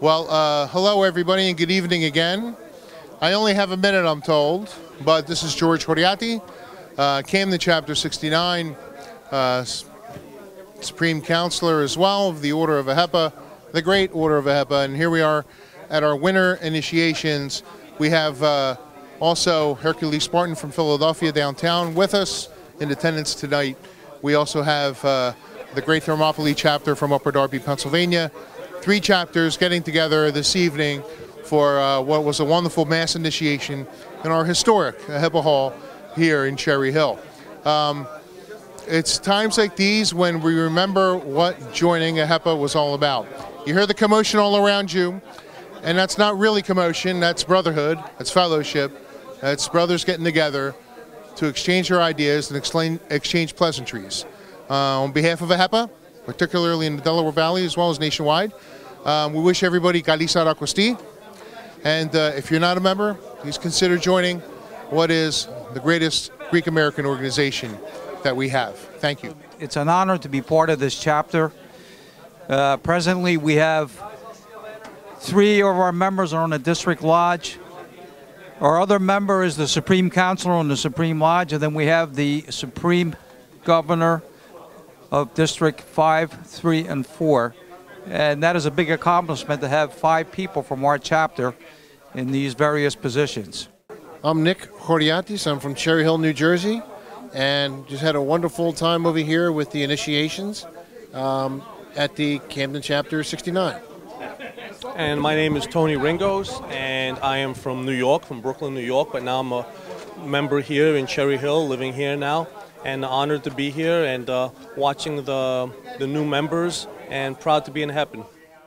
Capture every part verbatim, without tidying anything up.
Well, uh, hello everybody and good evening again. I only have a minute, I'm told, but this is George Horiati, uh, Camden Chapter sixty-nine, uh, Supreme Counselor as well of the Order of Ahepa, the Great Order of Ahepa, and here we are at our winter initiations. We have uh, also Hercules Spartan from Philadelphia downtown with us in attendance tonight. We also have uh, the Great Thermopylae Chapter from Upper Darby, Pennsylvania. Three chapters getting together this evening for uh, what was a wonderful mass initiation in our historic Ahepa Hall here in Cherry Hill. Um, it's times like these when we remember what joining Ahepa was all about. You hear the commotion all around you, and that's not really commotion, that's brotherhood, that's fellowship, that's brothers getting together to exchange their ideas and explain, exchange pleasantries. Uh, on behalf of Ahepa, particularly in the Delaware Valley as well as nationwide, um, we wish everybody Galiza Rakosti. And uh, if you're not a member, please consider joining what is the greatest Greek-American organization that we have. Thank you. It's an honor to be part of this chapter. Uh, presently, we have three of our members are on the District Lodge. Our other member is the Supreme Counselor on the Supreme Lodge, and then we have the Supreme Governor of District five, three, and four. And that is a big accomplishment to have five people from our chapter in these various positions. I'm Nick Horiatis. I'm from Cherry Hill, New Jersey, and just had a wonderful time over here with the initiations um, at the Camden Chapter sixty-nine. And my name is Tony Ringos, and I am from New York, from Brooklyn, New York, but now I'm a member here in Cherry Hill, living here now, and honored to be here and uh, watching the, the new members, and proud to be in Ahepa.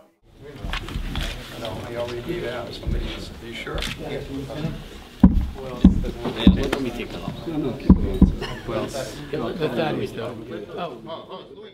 Let me take that off. No, no, keep it on. Well, the thing is, though. Oh.